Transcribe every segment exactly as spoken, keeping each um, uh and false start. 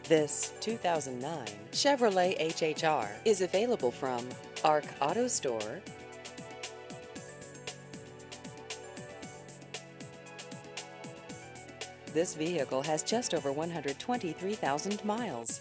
This two thousand nine Chevrolet H H R is available from Arc Auto Store. This vehicle has just over one hundred twenty-three thousand miles.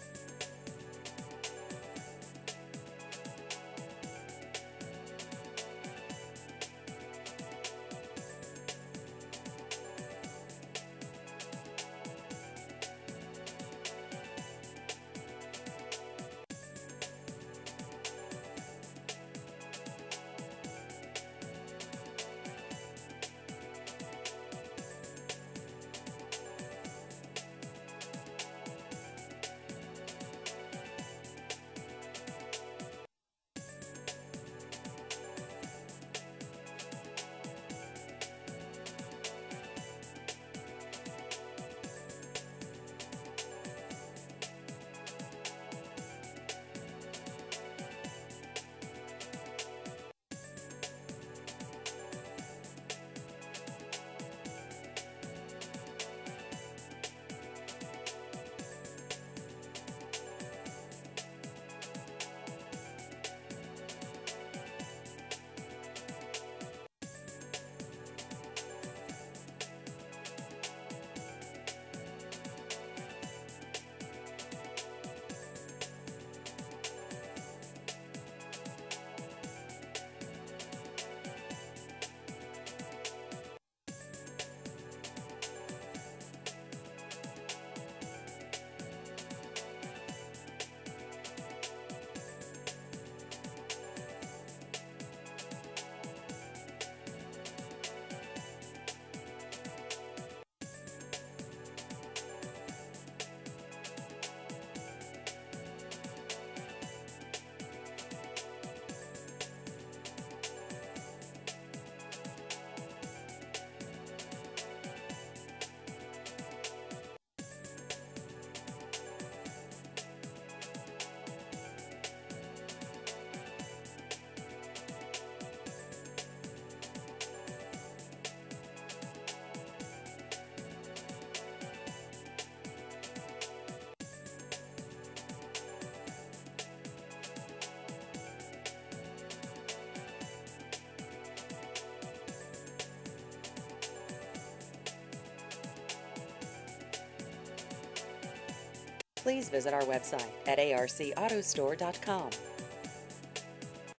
Please visit our website at arc auto store dot com.